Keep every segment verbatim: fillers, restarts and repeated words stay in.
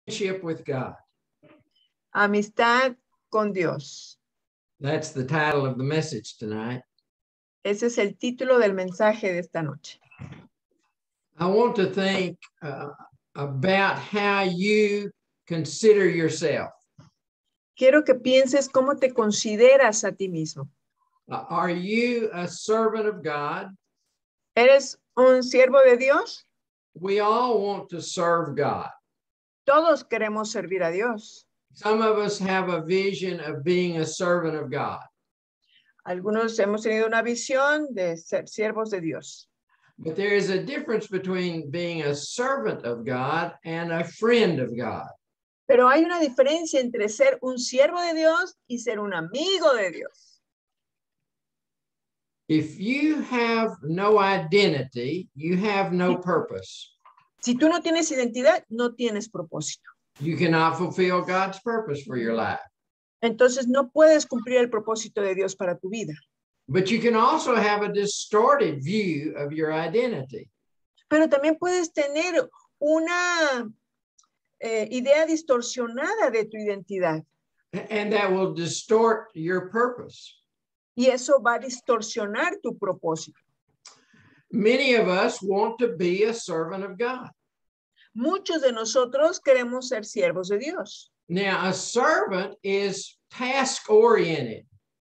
Friendship with God. Amistad con Dios. That's the title of the message tonight. Ese es el título del mensaje de esta noche. I want to think uh, about how you consider yourself. Quiero que pienses cómo te consideras a ti mismo. Uh, are you a servant of God? ¿Eres un siervo de Dios? We all want to serve God. Todos queremos servir a Dios. Some of us have a vision of being a servant of God. Algunos hemos tenido una visión de ser siervos de Dios. But there is a difference between being a servant of God and a friend of God. Pero hay una diferencia entre ser un siervo de Dios y ser un amigo de Dios. If you have no identity, you have no purpose. Si tú no tienes identidad, no tienes propósito. You cannot fulfill God's purpose for your life. Entonces no puedes cumplir el propósito de Dios para tu vida. But you can also have a distorted view of your identity. Pero también puedes tener una eh, idea distorsionada de tu identidad. And that will distort your purpose. Y eso va a distorsionar tu propósito. Many of us want to be a servant of God. Muchos de nosotros queremos ser siervos de Dios. Now, a servant is task-oriented.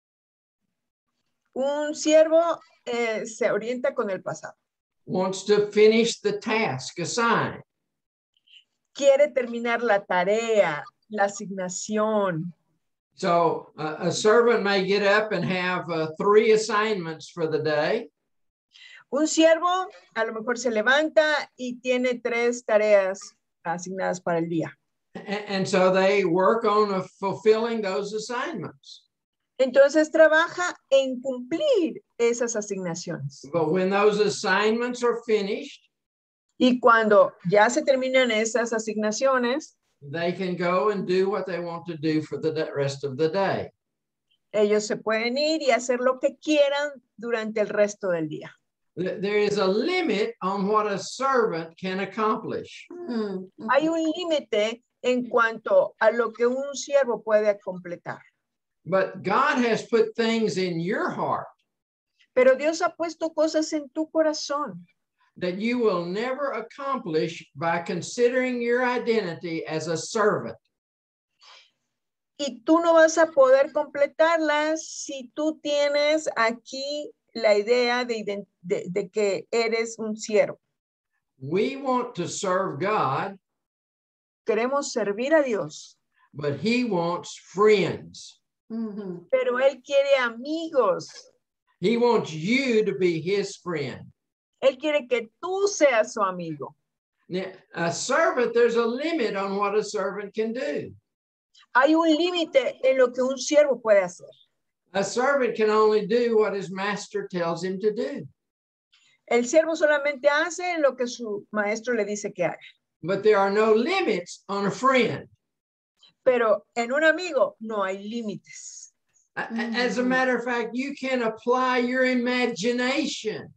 Un siervo eh, se orienta con el pasado. Wants to finish the task assigned. Quiere terminar la tarea, la asignación. So uh, a servant may get up and have uh, three assignments for the day. Un siervo a lo mejor se levanta y tiene tres tareas asignadas para el día. And, and so they work on uh, fulfilling those assignments. Entonces trabaja en cumplir esas asignaciones. But when those assignments are finished, Y cuando ya se terminan esas asignaciones, they can go and do what they want to do for the rest of the day. ellos se pueden ir y hacer lo que quieran durante el resto del día. There is a limit on what a servant can accomplish. Mm. Hay un límite en cuanto a lo que un siervo puede completar. But God has put things in your heart Pero Dios ha puesto cosas en tu corazón that you will never accomplish by considering your identity as a servant. y tú no vas a poder completarlas si tú tienes aquí la idea de, de, de que eres un siervo. We want to serve God, Queremos servir a Dios, but He wants friends. mm-hmm. Pero Él quiere amigos. He wants you to be His friend. Él quiere que tú seas su amigo. Now, a servant, there's a limit on what a servant can do. Hay un límite en lo que un siervo puede hacer. A servant can only do what his master tells him to do. El siervo solamente hace lo que su maestro le dice que haga. But there are no limits on a friend. Pero en un amigo no hay límites. As a matter of fact, you can apply your imagination.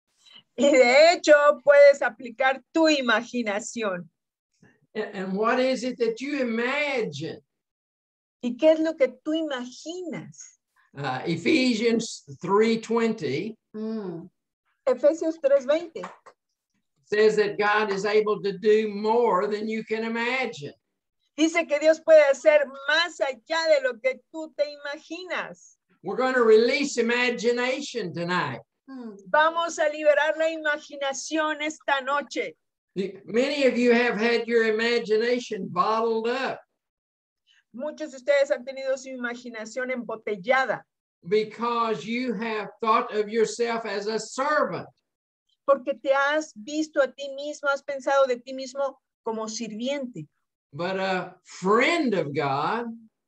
Y de hecho, puedes aplicar tu imaginación. And what is it that you imagine? ¿Y qué es lo que tú imaginas? Uh, Ephesians three twenty mm. Efesios tres veinte says that God is able to do more than you can imagine. Dice que Dios puede hacer más allá de lo que tú te imaginas. We're going to release imagination tonight. Mm. Vamos a liberar la imaginación esta noche. Many of you have had your imagination bottled up. Muchos de ustedes han tenido su imaginación embotellada. Because you have thought of yourself as a servant. Porque te has visto a ti mismo, has pensado de ti mismo como sirviente. But a friend of God,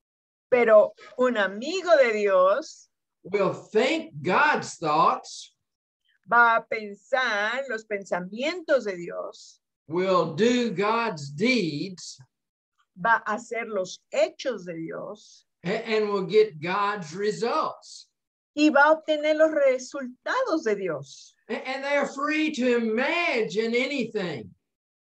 pero un amigo de Dios, will think God's thoughts, va a pensar los pensamientos de Dios, will do God's deeds, va a hacer los hechos de Dios, and will get God's results. Y va a obtener los resultados de Dios. And they're free to imagine anything.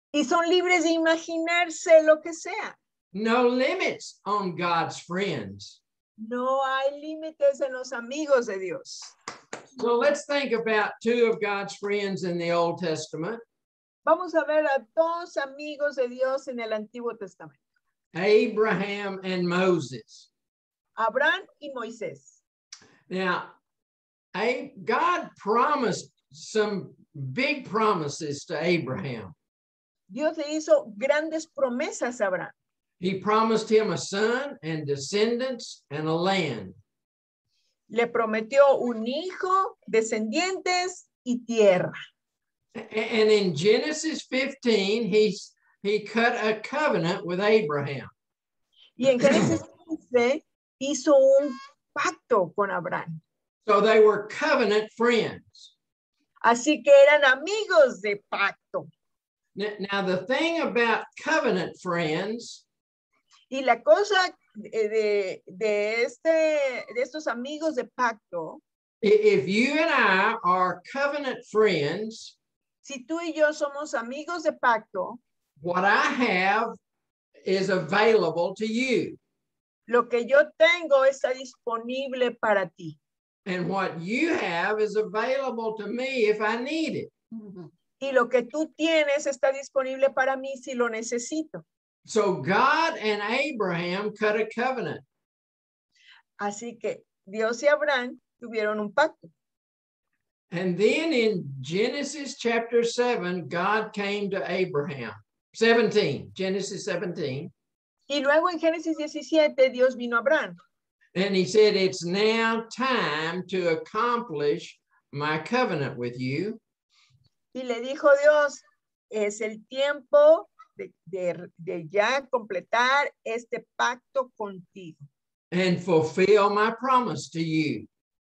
Y son libres de imaginarse lo que sea. No limits on God's friends. No hay límites en los amigos de Dios. So let's think about two of God's friends in the Old Testament. Vamos a ver a dos amigos de Dios en el Antiguo Testamento. Abraham and Moses. Abraham y Moisés. Now, I, God promised some big promises to Abraham. Dios le hizo grandes promesas a Abraham. He promised him a son and descendants and a land. Le prometió un hijo, descendientes y tierra. And in Genesis fifteen, he, he cut a covenant with Abraham. Y en Génesis quince hizo un pacto con Abraham. So they were covenant friends. Así que eran amigos de pacto. Now, the thing about covenant friends, y la cosa de, de, este, de estos amigos de pacto, if you and I are covenant friends, si tú y yo somos amigos de pacto, what I have is available to you. Lo que yo tengo está disponible para ti. And what you have is available to me if I need it. Y lo que tú tienes está disponible para mí si lo necesito. So God and Abraham cut a covenant. Así que Dios y Abraham tuvieron un pacto. And then in Genesis chapter seven, God came to Abraham. seventeen, Genesis seventeen. Y luego en Génesis diecisiete, Dios vino a Abraham. And he said, it's now time to accomplish my covenant with you. Y le dijo Dios, es el tiempo de, de, de ya completar este pacto contigo. And fulfill my promise to you.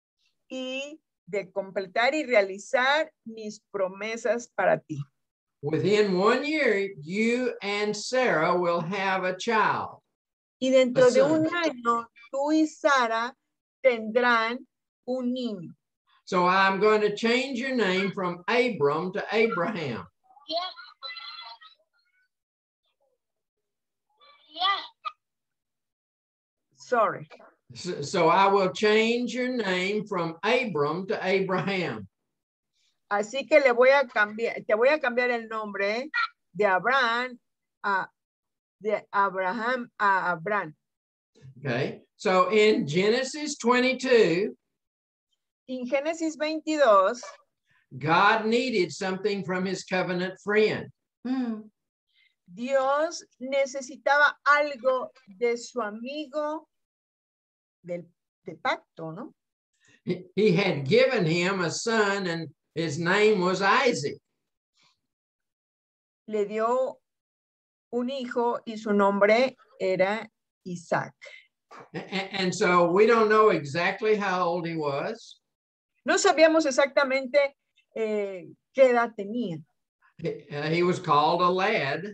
Y de completar y realizar mis promesas para ti. Within one year, you and Sarah will have a child. Y dentro de un año, tú y Sara tendrán un niño. So I'm going to change your name from Abram to Abraham. Yeah. Yeah. Sorry. So, so I will change your name from Abram to Abraham. Así que le voy a cambiar, te voy a cambiar el nombre de Abraham a de Abraham a Abraham. Okay. So in Genesis twenty-two, En Génesis veintidós, God needed something from his covenant friend. mm. Dios necesitaba algo de su amigo del, de pacto, ¿no? He, he had given him a son and his name was Isaac. Le dio un hijo y su nombre era Isaac. And, and so we don't know exactly how old he was. No sabíamos exactamente eh, qué edad tenía. He, uh, he was called a lad.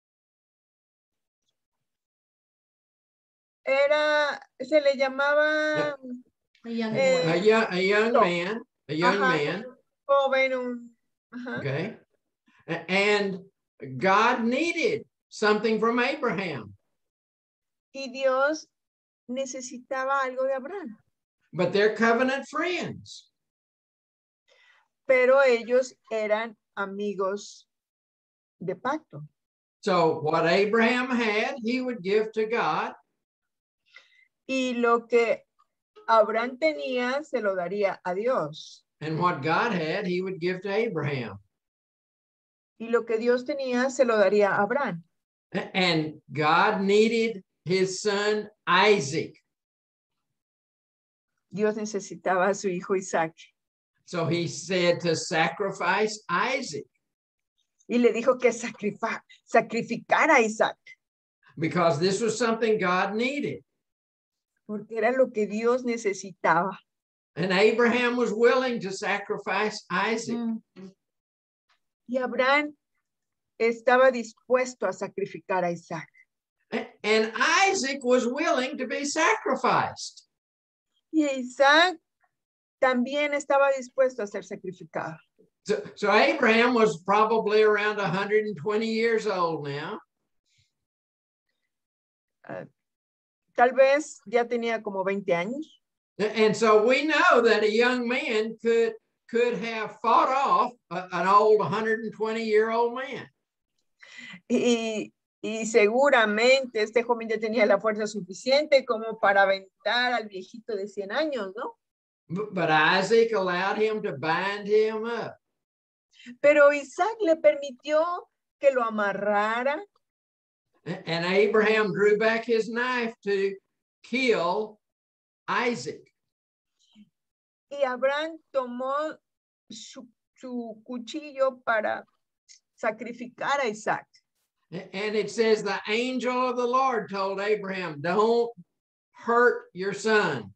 Era, se le llamaba A young Eh, boy. A young, a young No. man, a young Ajá. man. joven, un, ajá. Okay. A- And God needed something from Abraham, Y Dios necesitaba algo de Abraham, but they're covenant friends. pero ellos eran amigos de pacto. So what Abraham had, he would give to God. Y lo que Abraham tenía se lo daría a Dios. And what God had, he would give to Abraham. Y lo que Dios tenía se lo daría a Abraham. A- And God needed his son Isaac. Dios necesitaba a su hijo Isaac. So he said to sacrifice Isaac Y le dijo que sacrifa- sacrificara a Isaac. because this was something God needed. Porque era lo que Dios necesitaba. And Abraham was willing to sacrifice Isaac. Mm. Y Abraham estaba dispuesto a sacrificar a Isaac. A- And Isaac was willing to be sacrificed. Y Isaac también estaba dispuesto a ser sacrificado. So, so Abraham was probably around one hundred twenty years old now. Uh, tal vez ya tenía como veinte años. And so we know that a young man could, could have fought off a, an old one hundred twenty year old man. Y, y seguramente este joven ya tenía la fuerza suficiente como para aventar al viejito de cien años, ¿no? But, but Isaac allowed him to bind him up. Pero Isaac le permitió que lo amarrara. And Abraham drew back his knife to kill Isaac. Y Abraham tomó su, su cuchillo para sacrificar a Isaac. And it says the angel of the Lord told Abraham, don't hurt your son.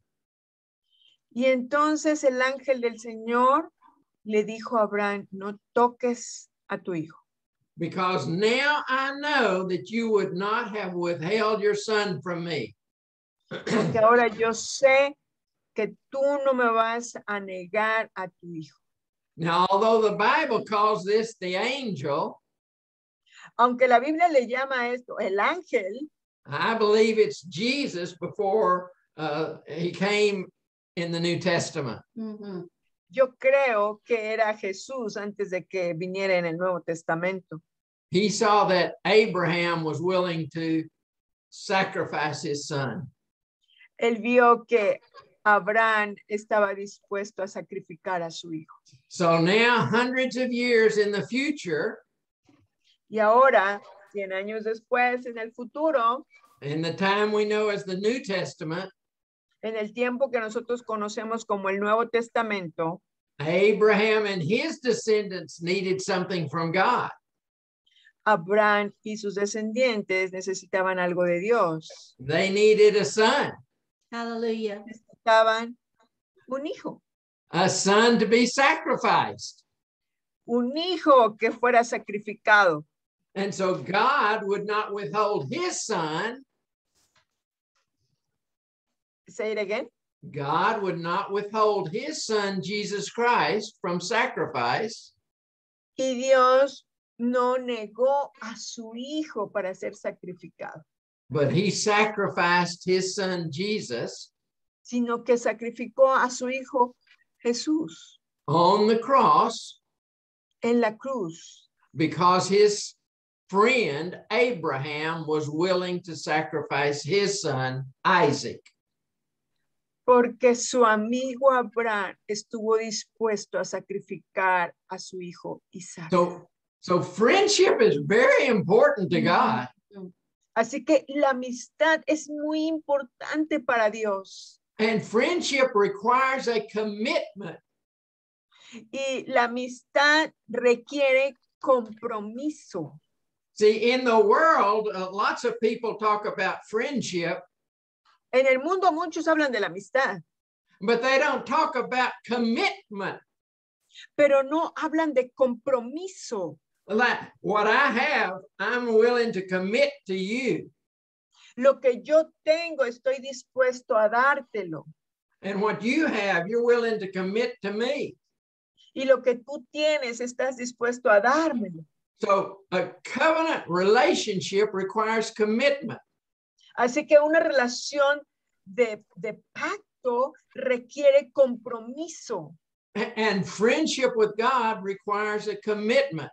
Y entonces el ángel del Señor le dijo a Abraham, no toques a tu hijo. Because now I know that you would not have withheld your son from me. Porque ahora yo sé que tú no me vas a negar a tu hijo. Now, although the Bible calls this the angel, aunque la Biblia le llama esto el ángel, I believe it's Jesus before uh, he came in the New Testament. Mm-hmm. Yo creo que era Jesús antes de que viniera en el Nuevo Testamento. He saw that Abraham was willing to sacrifice his son. Él vio que Abraham estaba dispuesto a sacrificar a su hijo. So now, hundreds of years in the future, y ahora, cien años después, en el futuro, in the time we know as the New Testament, en el tiempo que nosotros conocemos como el Nuevo Testamento, Abraham and his descendants needed something from God. Abraham y sus descendientes necesitaban algo de Dios. They needed a son. Hallelujah. Necesitaban un hijo. A son to be sacrificed. Un hijo que fuera sacrificado. And so God would not withhold his son. Say it again. God would not withhold his son, Jesus Christ, from sacrifice. Y Dios no negó a su hijo para ser sacrificado. But he sacrificed his son, Jesus, sino que sacrificó a su hijo Jesús on the cross, en la cruz, because his friend Abraham was willing to sacrifice his son, Isaac. Porque su amigo Abraham estuvo dispuesto a sacrificar a su hijo Isaac. So, so friendship is very important to God. Así que la amistad es muy importante para Dios. And friendship requires a commitment. Y la amistad requiere compromiso. See, in the world, uh, lots of people talk about friendship. En el mundo muchos hablan de la amistad. But they don't talk about commitment. Pero no hablan de compromiso. Like what I have, I'm willing to commit to you. Lo que yo tengo, estoy dispuesto a dártelo. And what you have, you're willing to commit to me. Y lo que tú tienes, estás dispuesto a dármelo. So a covenant relationship requires commitment. Así que una relación de, de pacto requiere compromiso. And friendship with God requires a commitment.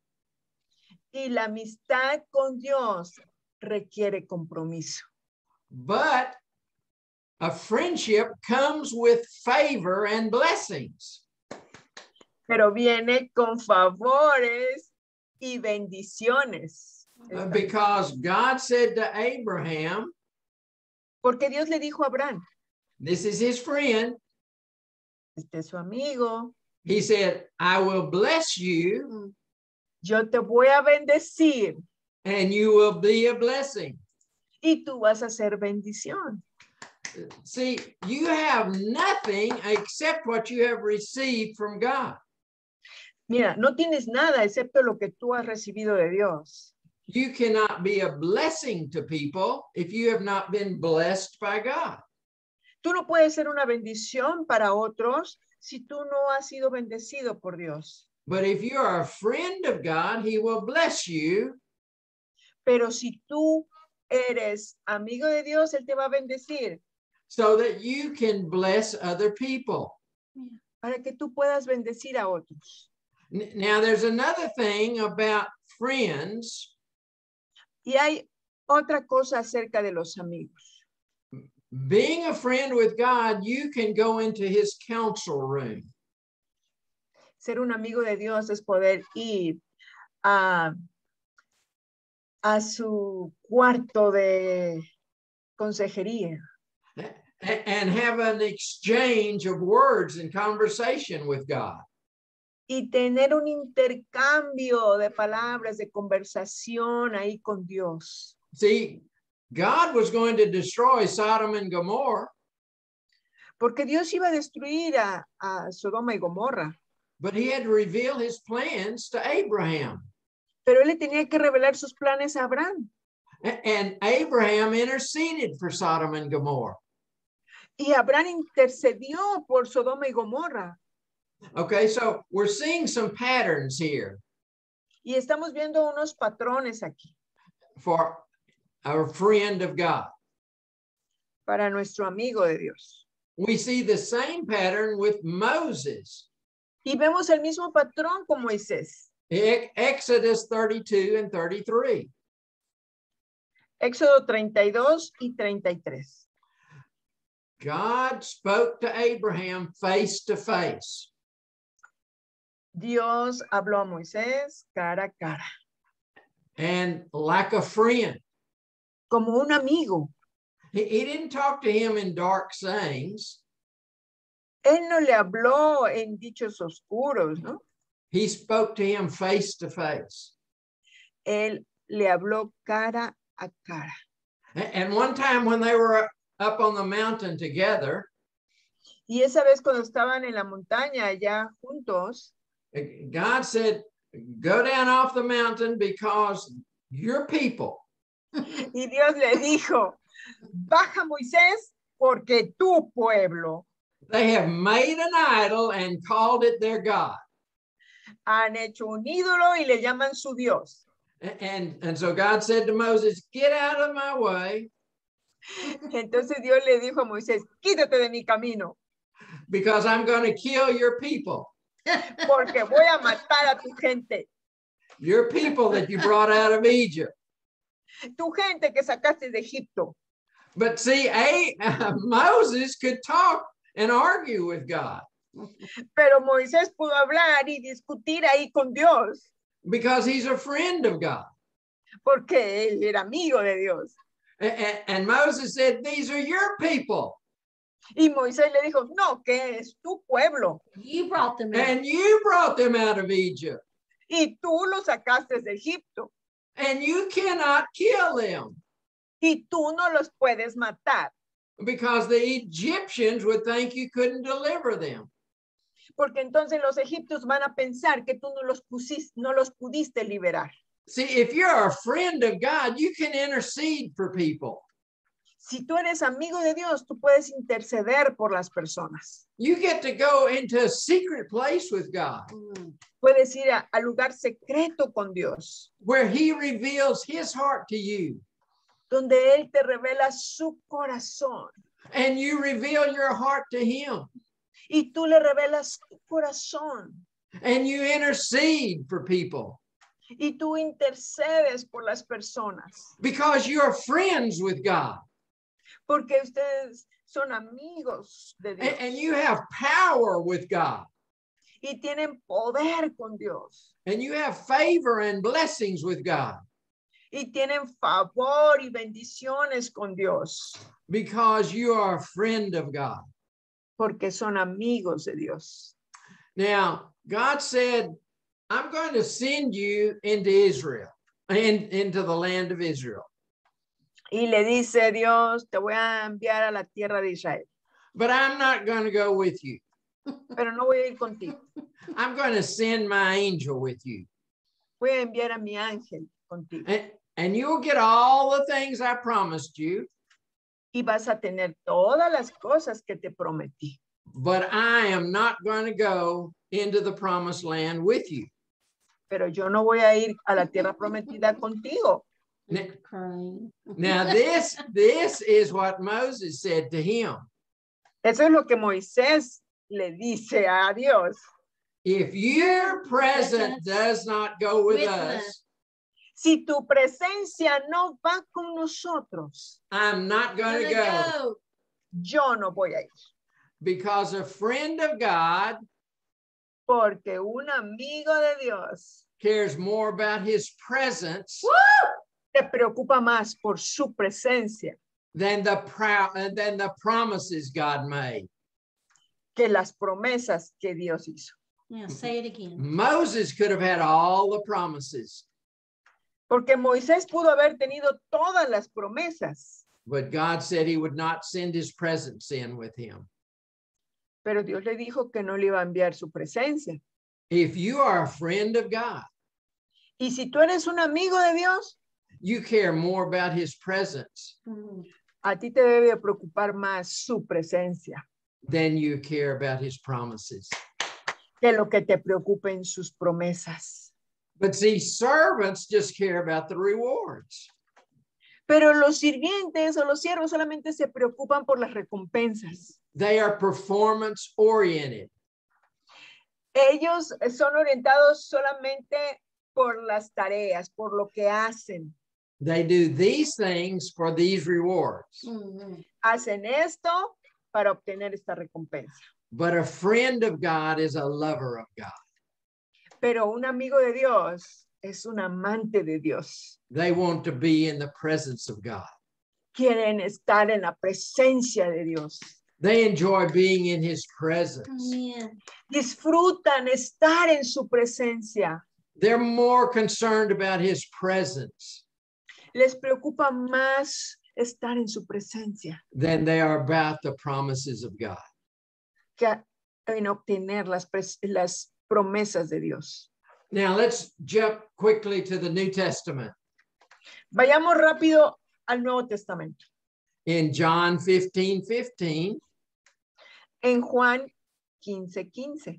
Y la amistad con Dios requiere compromiso. But a friendship comes with favor and blessings. Pero viene con favores y bendiciones. Uh, because God said to Abraham, porque Dios le dijo a Abraham, this is his friend. Este es su amigo. He said, I will bless you. Yo te voy a bendecir. And you will be a blessing. Y tú vas a ser bendición. See, you have nothing except what you have received from God. Mira, no tienes nada excepto lo que tú has recibido de Dios. You cannot be a blessing to people if you have not been blessed by God. Tú no puedes ser una bendición para otros si tú no has sido bendecido por Dios. But if you are a friend of God, he will bless you. Pero si tú eres amigo de Dios, Él te va a bendecir. So that you can bless other people. Para que tú puedas bendecir a otros. Now, there's another thing about friends. Y hay otra cosa acerca de los amigos. Being a friend with God, you can go into his council room. Ser un amigo de Dios es poder ir a, a su cuarto de consejería. And have an exchange of words and conversation with God. Y tener un intercambio de palabras, de conversación ahí con Dios. See, God was going to destroy Sodom and Gomorrah. Porque Dios iba a destruir a, a Sodoma y Gomorra. But he had to reveal his plans to Abraham. Pero él le tenía que revelar sus planes a Abraham. And Abraham interceded for Sodom and Gomorrah. Y Abraham intercedió por Sodoma y Gomorra. Okay, so we're seeing some patterns here. Y estamos viendo unos patrones aquí. For our friend of God. Para nuestro amigo de Dios. We see the same pattern with Moses. Y vemos el mismo patrón con Moisés. Exodus thirty-two and thirty-three. Éxodo treinta y dos y treinta y tres. God spoke to Abraham face to face. Dios habló a Moisés cara a cara. And like a friend. Como un amigo. He, he didn't talk to him in dark sayings. Él no le habló en dichos oscuros, ¿no? He spoke to him face to face. Él le habló cara a cara. And one time when they were up on the mountain together, y esa vez cuando estaban en la montaña allá juntos, God said, go down off the mountain because your people. Y Dios le dijo, baja Moisés porque tu pueblo. They have made an idol and called it their God. Han hecho un ídolo y le llaman su Dios. And, and, and so God said to Moses, get out of my way. Entonces Dios le dijo a Moisés, quítate de mi camino. Because I'm going to kill your people. Porque voy a matar a tu gente. Your people that you brought out of Egypt. Tu gente que sacaste de Egipto. But see, a, uh, Moses could talk and argue with God. Pero Moisés pudo hablar y discutir ahí con Dios. Because he's a friend of God. Porque él era amigo de Dios. And, and Moses said, these are your people. Y Moisés le dijo, no, que es tu pueblo. You brought them in. And you brought them out of Egypt. Y tú los sacaste de Egipto. And you cannot kill them. Y tú no los puedes matar. Because the Egyptians would think you couldn't deliver them. Porque entonces los egipcios van a pensar que tú no los pusiste, no los pudiste liberar. See, if you're a friend of God, you can intercede for people. Si tú eres amigo de Dios, tú puedes interceder por las personas. You get to go into a secret place with God. Puedes ir a, a lugar secreto con Dios. Where he reveals his heart to you. Donde él te revela su corazón. And you reveal your heart to him. Y tú le revelas tu corazón. And you intercede for people. Y tú intercedes por las personas. Because you're friends with God. Porque ustedes son amigos de Dios. And, and you have power with God. Y tienen poder con Dios. And you have favor and blessings with God. Y tienen favor y bendiciones con Dios. Because you are a friend of God. Porque son amigos de Dios. Now, God said, I'm going to send you into Israel, in, into the land of Israel. Y le dice Dios, te voy a enviar a la tierra de Israel. But I'm not going to go with you. Pero no voy a ir contigo. I'm going to send my angel with you. Voy a enviar a mi ángel contigo. And, and you'll get all the things I promised you. Y vas a tener todas las cosas que te prometí. But I am not going to go into the promised land with you. pero yo no voy a ir a la tierra prometida contigo. Now, now this, this is what Moses said to him. Eso es lo que Moisés le dice a Dios. If your presence does not go with us, si tu presencia no va con nosotros, I'm not going to go. Yo no voy a ir. Because a friend of God Porque un amigo de Dios cares more about his presence se preocupa más por su presencia than the pro- than the promises God made. que las promesas que Dios hizo. Yeah, say it again. Moses could have had all the promises, Porque Moisés pudo haber tenido todas las promesas, but God said he would not send his presence in with him. pero Dios le dijo que no le iba a enviar su presencia. If you are a friend of God, Y si tú eres un amigo de Dios, you care more about his presence a ti te debe preocupar más su presencia than you care about his promises. que lo que te preocupen sus promesas. But see, servants just care about the rewards. Pero los sirvientes o los siervos solamente se preocupan por las recompensas. They are performance oriented. Ellos son orientados solamente por las tareas, por lo que hacen. They do these things for these rewards. Hacen esto para obtener esta recompensa. But a friend of God is a lover of God. Pero un amigo de Dios es un amante de Dios. They want to be in the presence of God. Quieren estar en la presencia de Dios. They enjoy being in his presence. Yeah. Disfrutan estar en su presencia. They're more concerned about his presence Les preocupa más estar en su presencia than they are about the promises of God. que en obtener las, pres- las promesas de Dios. Now let's jump quickly to the New Testament. Vayamos rápido al Nuevo Testamento. In John fifteen fifteen, En Juan quince quince.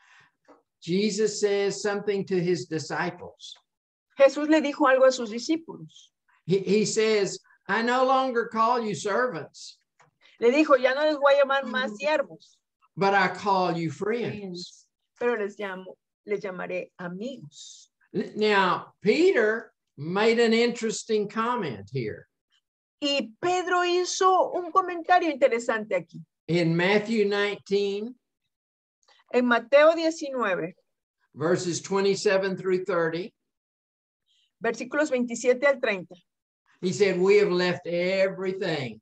Jesus says something to his disciples. Jesús le dijo algo a sus discípulos. He, he says, I no longer call you servants, Le dijo, ya no les voy a llamar más siervos, but I call you friends. pero les llamo, les llamaré amigos. Now, Peter made an interesting comment here. Y Pedro hizo un comentario interesante aquí. In Matthew nineteen, En Mateo diecinueve, verses twenty-seven through thirty, versículos veintisiete al treinta, he said, we have left everything.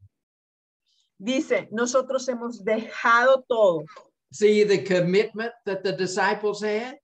dice, nosotros hemos dejado todo. See the commitment that the disciples had?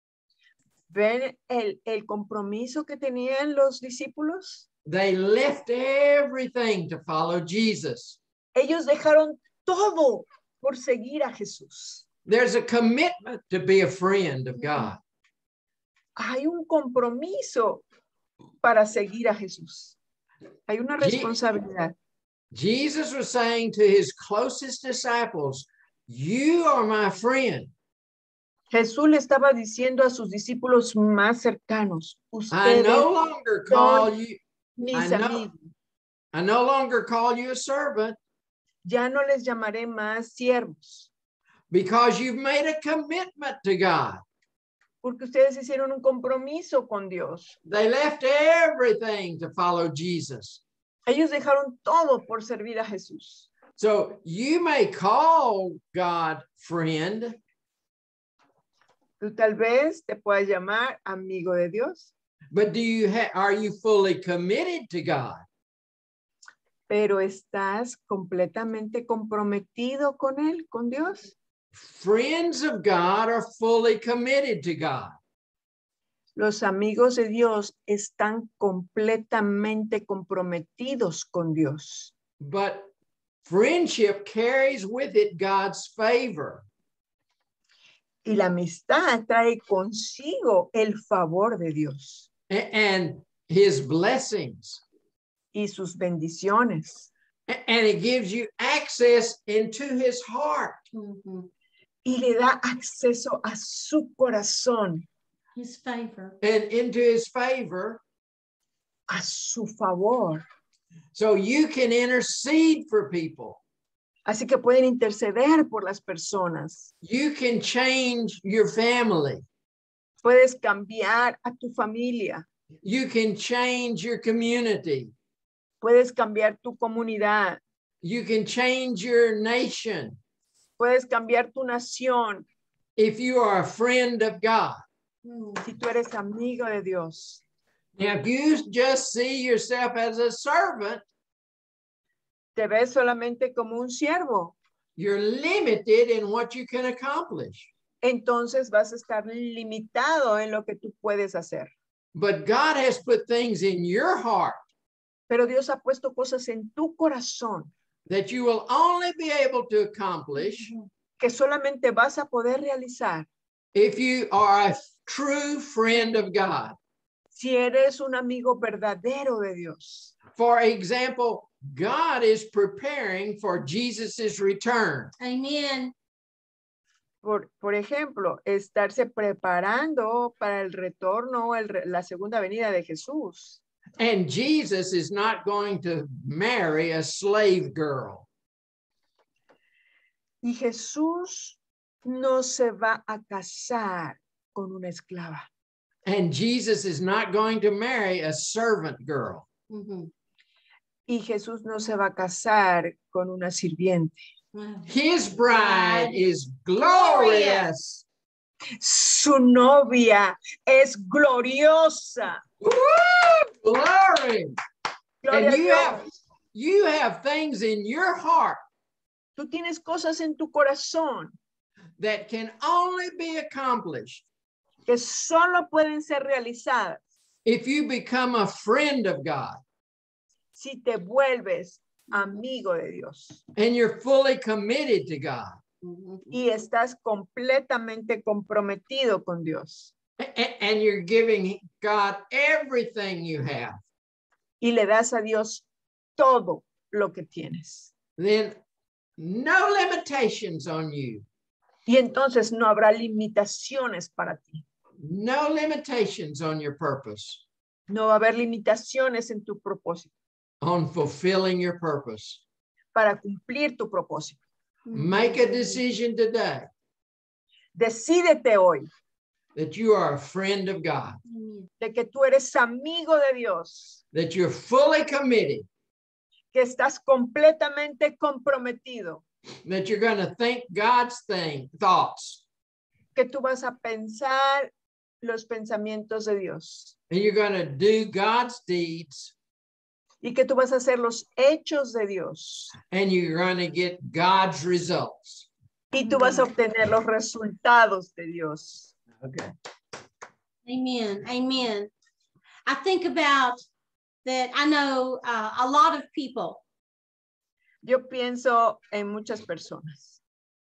¿Ven el, el compromiso que tenían los discípulos? They left everything to follow Jesus. Ellos dejaron todo por seguir a Jesús. There's a commitment to be a friend of God. Hay un compromiso para seguir a Jesús. Hay una Je- responsabilidad. Jesus was saying to his closest disciples, you are my friend. Jesús le estaba diciendo a sus discípulos más cercanos, I ustedes no longer call son you, mis I know- amigos. I no longer call you a servant Ya no les llamaré más siervos, because you've made a commitment to God. porque ustedes hicieron un compromiso con Dios. They left everything to follow Jesus. Ellos dejaron todo por servir a Jesús. So you may call God friend, Tú tal vez te puedas llamar amigo de Dios, but do you ha- are you fully committed to God? pero estás completamente comprometido con Él, con Dios. Friends of God are fully committed to God. Los amigos de Dios están completamente comprometidos con Dios. But friendship carries with it God's favor. Y la amistad trae consigo el favor de Dios a- And his blessings. y sus bendiciones. A- And it gives you access into his heart. Mhm. y le da acceso a su corazón, His favor. and into his favor, a su favor. so you can intercede for people. Así que pueden interceder por las personas. You can change your family. Puedes cambiar a tu familia. You can change your community. Puedes cambiar tu comunidad. You can change your nation Puedes cambiar tu nación if you are a friend of God. si tú eres amigo de Dios. Now, if you just see yourself as a servant, Te ves solamente como un siervo. you're limited in what you can accomplish. Entonces vas a estar limitado en lo que tú puedes hacer. But God has put things in your heart Pero Dios ha puesto cosas en tu corazón that you will only be able to accomplish que solamente vas a poder realizar if you are a true friend of God. si eres un amigo verdadero de Dios. For example, God is preparing for Jesus's return. Amen. Por, por ejemplo, estarse preparando para el retorno o el re- la segunda venida de Jesús. And Jesus is not going to marry a slave girl. Y Jesús no se va a casar con una esclava. And Jesus is not going to marry a servant girl. Mhm. Y Jesús no se va a casar con una sirviente. Wow. His bride is glorious. Su novia es gloriosa. Woo! Glory. Gloria And a you Dios. have, you have things in your heart Tú tienes cosas en tu corazón that can only be accomplished que solo pueden ser realizadas if you become a friend of God si te vuelves amigo de Dios and you're fully committed to God. Mhm. y estás completamente comprometido con Dios A- And you're giving God everything you have. y le das a Dios todo lo que tienes. Then no limitations on you. Y entonces no habrá limitaciones para ti. No limitations on your purpose, No va a haber limitaciones en tu propósito on fulfilling your purpose. para cumplir tu propósito. Make a decision today Decídete hoy that you are a friend of God, Amen. de que tú eres amigo de Dios, that you're fully committed, que estás completamente comprometido, that you're going to think God's thing, thoughts, que tú vas a pensar los pensamientos de Dios and you're going to do God's deeds, y que tú vas a hacer los hechos de Dios and you're going to get God's results. y tú vas a obtener los resultados de Dios. Okay. Amen. Amen. I think about that. I know uh, a lot of people Yo pienso en muchas personas,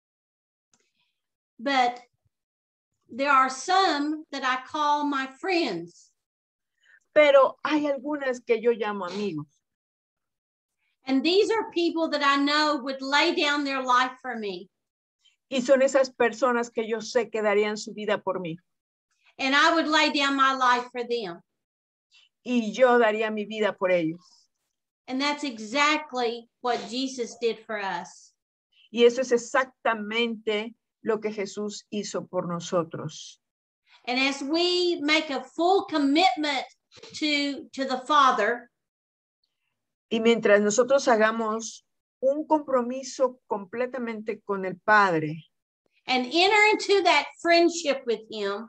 but there are some that I call my friends. pero hay algunas que yo llamo amigos. And these are people that I know would lay down their life for me. Y son esas personas que yo sé que darían su vida por mí. And I would lay down my life for them. Y yo daría mi vida por ellos. And that's exactly what Jesus did for us. Y eso es exactamente lo que Jesús hizo por nosotros. And as we make a full commitment to, to the Father, Y mientras nosotros hagamos un compromiso completamente con el Padre and enter into that friendship with him,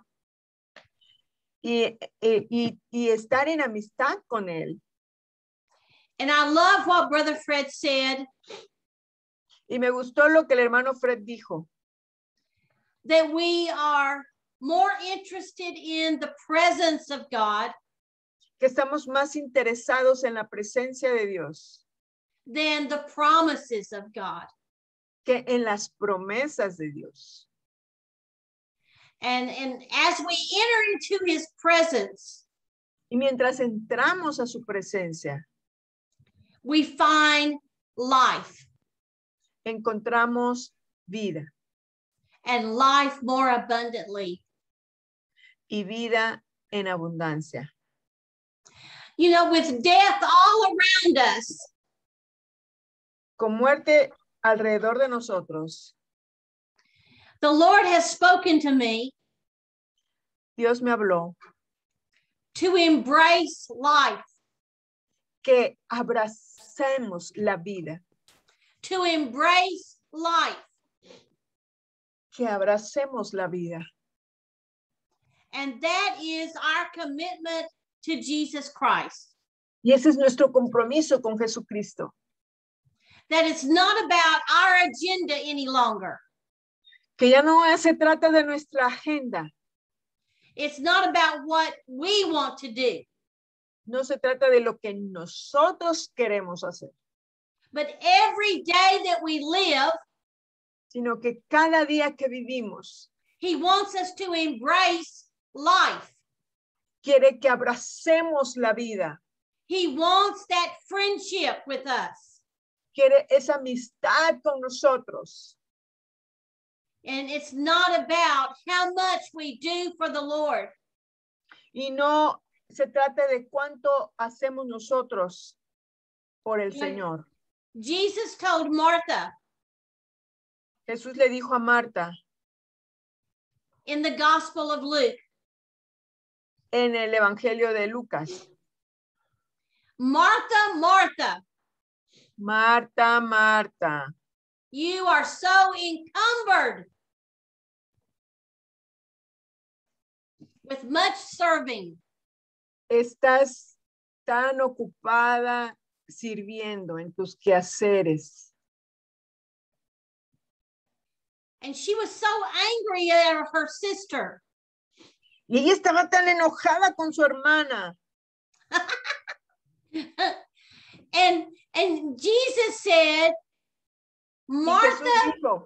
y, y, y, y estar en amistad con Él. and I love what Brother Fred said, Y me gustó lo que el hermano Fred dijo, that we are more interested in the presence of God que estamos más interesados en la presencia de Dios than the promises of God. que en las promesas de Dios. And, and as we enter into his presence, Y mientras entramos a su presencia, we find life. encontramos vida. and life more abundantly. Y vida en abundancia. You know, with death all around us, Con muerte alrededor de nosotros, the Lord has spoken to me Dios me habló to embrace life, que abracemos la vida, to embrace life. que abracemos la vida. And that is our commitment to Jesus Christ. Y ese es nuestro compromiso con Jesucristo. That it's not about our agenda any longer. Que ya no se trata de nuestra agenda. It's not about what we want to do. No se trata de lo que nosotros queremos hacer. But every day that we live, Sino que cada día que vivimos, he wants us to embrace life. quiere que abracemos la vida. He wants that friendship with us. Quiere esa amistad con nosotros. And it's not about how much we do for the Lord. Y no se trata de cuánto hacemos nosotros por el Señor. Jesus told Martha Jesús le dijo a Marta in the Gospel of Luke, en el Evangelio de Lucas, Martha, Martha, Marta, Marta, you are so encumbered with much serving. estás tan ocupada sirviendo en tus quehaceres. And she was so angry at her sister. Y ella estaba tan enojada con su hermana. and, and Jesus said, Y Jesús Martha, dijo,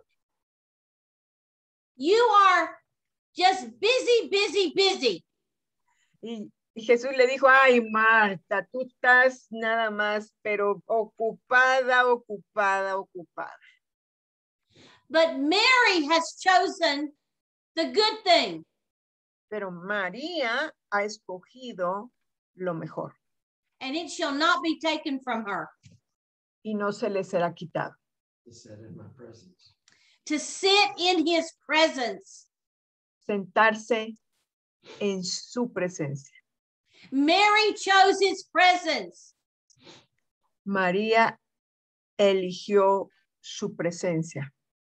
you are just busy, busy, busy. y, y Jesús le dijo, ay, Marta, tú estás nada más, pero ocupada, ocupada, ocupada. But Mary has chosen the good thing. Pero María ha escogido lo mejor And it shall not be taken from her. y no se le será quitado. He said in my presence. To sit in his presence. Sentarse en su presencia. Mary chose his presence. María eligió su presencia.